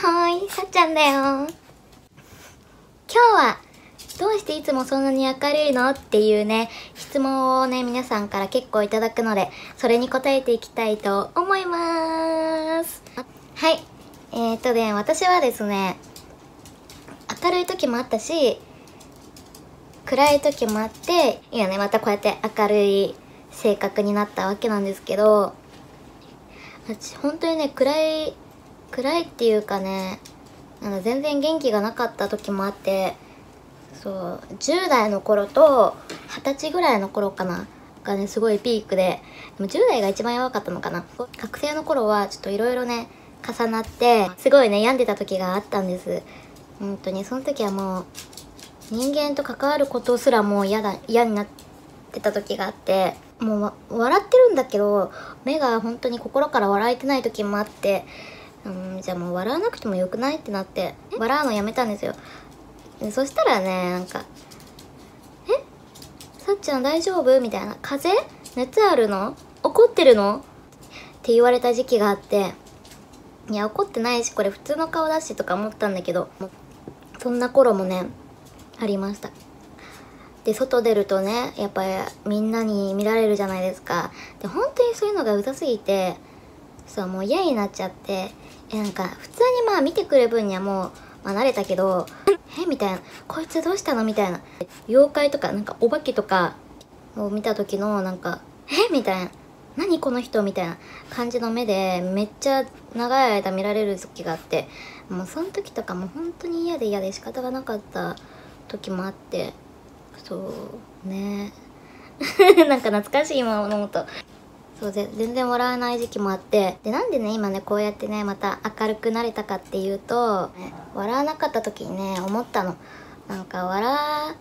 ーい、さっちゃんだよ。今日はどうしていつもそんなに明るいのっていうね、質問をね、皆さんから結構いただくので、それに答えていきたいと思います。はい。私はですね、明るい時もあったし、暗い時もあって、今ね、またこうやって明るい性格になったわけなんですけど、私本当にね、暗いっていうかね、全然元気がなかった時もあって、そう、10代の頃と20歳ぐらいの頃かながね、すごいピークで、でも10代が一番やばかったのかな。学生の頃はちょっといろいろね、重なって、すごいね、病んでた時があったんです。本当に、その時はもう、人間と関わることすらもう嫌になってた時があって、もう笑ってるんだけど、目が本当に心から笑えてない時もあって、じゃあもう笑わなくてもよくないってなって、笑うのやめたんですよ。そしたらね、さっちゃん大丈夫みたいな。風邪熱あるの怒ってるのって言われた時期があって、いや、怒ってないし、これ普通の顔だしとか思ったんだけど、そんな頃もね、ありました。で、外出るとね、やっぱりみんなに見られるじゃないですか。で、本当にそういうのがうざすぎて、そう、もう嫌になっちゃって、普通にまあ見てくる分にはもう、慣れたけど、みたいな、こいつどうしたのみたいな。妖怪とか、お化けとかを見た時の、みたいな。何この人みたいな感じの目で、めっちゃ長い間見られる時があって、もうその時とかも本当に嫌で仕方がなかった時もあって、そうね懐かしい今思うと、そうで全然笑わない時期もあって、でなんでね今ねこうやってねまた明るくなれたかっていうと、笑わなかった時にね思ったの。笑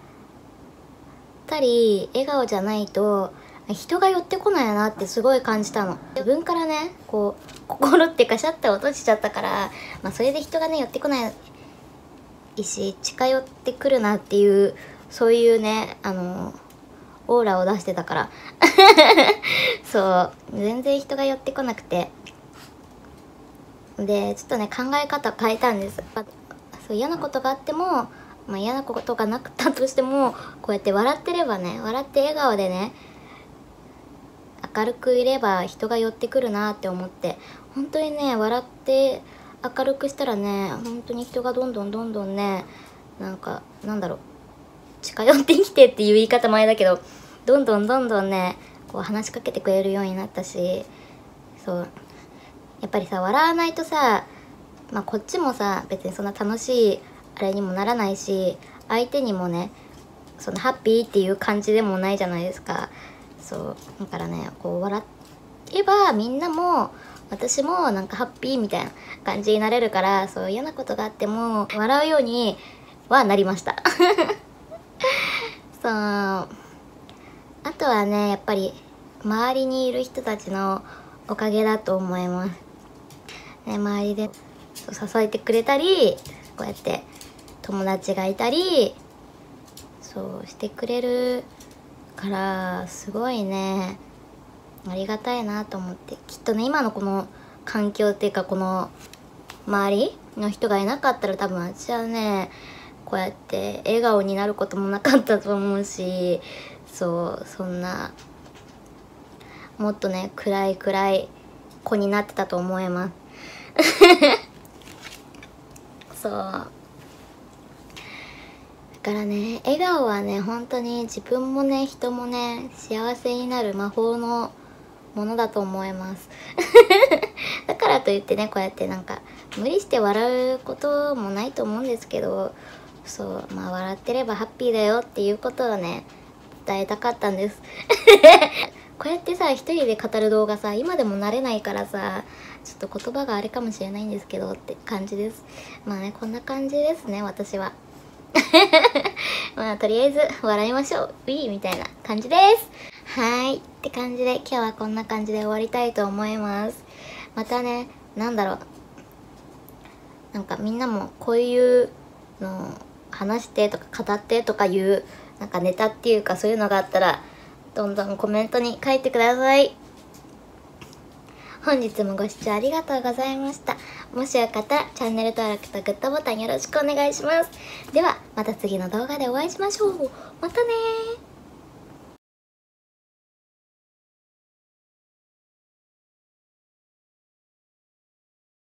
ったり笑顔じゃないと人が寄ってこないなってすごい感じたの。自分からねこう心っていうかシャッターを閉じちゃったから、それで人がね寄ってこないし近寄ってくるなっていうそういうねオーラを出してたからそう全然人が寄ってこなくて、でちょっとね考え方変えたんです。そう嫌なことがあっても、嫌なことがなかったとしてもこうやって笑ってればね、笑って笑顔でね明るくいれば人が寄ってくるなって思って、本当にね笑って明るくしたらね本当に人がどんどんね近寄ってきてっていう言い方前だけど、どんどんねこう話しかけてくれるようになったし、そうやっぱりさ笑わないとさ、こっちもさ別にそんな楽しいあれにもならないし、相手にもねそのハッピーっていう感じでもないじゃないですか。そうだからねこう笑えばみんなも私もハッピーみたいな感じになれるから、そう嫌なことがあっても笑うようにはなりましたそうあとはねやっぱり周りにいる人たちのおかげだと思います、ね、周りで支えてくれたりこうやって友達がいたりそうしてくれるからすごいねありがたいなと思って、きっとね今のこの環境っていうかこの周りの人がいなかったら多分私はねこうやって笑顔になることもなかったと思うし、そんなもっとね暗い子になってたと思いますそうだからね笑顔はね本当に自分もね人もね幸せになる魔法のものだと思いますだからといってねこうやって無理して笑うこともないと思うんですけど、そう笑ってればハッピーだよっていうことをね伝えたかったんですこうやってさ一人で語る動画さ今でも慣れないからさちょっと言葉があれかもしれないんですけどって感じです。こんな感じですね私はとりあえず笑いましょうみたいな感じです。はいって感じで今日はこんな感じで終わりたいと思います。またねみんなもこういうのを話してとか語ってとかいうネタっていうかそういうのがあったらどんどんコメントに書いてください。本日もご視聴ありがとうございました。 もしよかったらチャンネル登録とグッドボタンよろしくお願いします。ではまた次の動画でお会いしましょう。またねー。